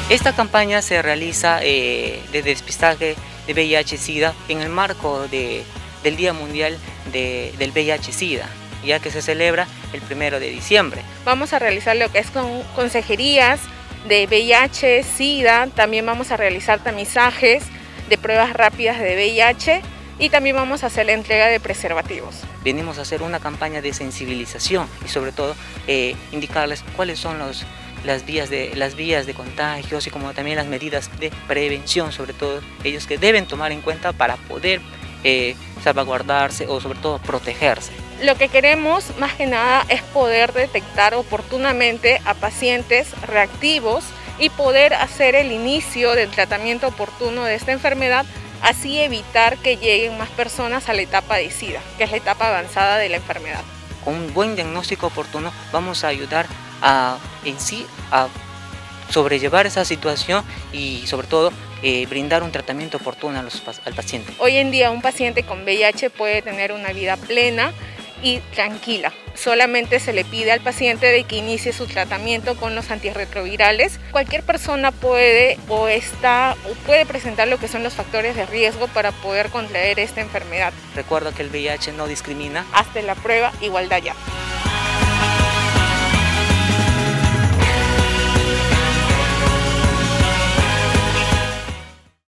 Esta campaña se realiza de despistaje de VIH-Sida en el marco del Día Mundial del VIH-Sida, ya que se celebra el 1 de diciembre. Vamos a realizar lo que es con consejerías de VIH, SIDA, también vamos a realizar tamizajes de pruebas rápidas de VIH y también vamos a hacer la entrega de preservativos. Venimos a hacer una campaña de sensibilización y sobre todo indicarles cuáles son las vías de contagio, así como también las medidas de prevención, sobre todo ellos que deben tomar en cuenta para poder salvaguardarse o sobre todo protegerse. Lo que queremos más que nada es poder detectar oportunamente a pacientes reactivos y poder hacer el inicio del tratamiento oportuno de esta enfermedad, así evitar que lleguen más personas a la etapa de SIDA, que es la etapa avanzada de la enfermedad. Con un buen diagnóstico oportuno vamos a ayudar a sobrellevar esa situación y sobre todo brindar un tratamiento oportuno al paciente. Hoy en día un paciente con VIH puede tener una vida plena y tranquila. Solamente se le pide al paciente de que inicie su tratamiento con los antirretrovirales. Cualquier persona puede presentar lo que son los factores de riesgo para poder contraer esta enfermedad. Recuerda que el VIH no discrimina. Hasta la prueba, igualdad ya.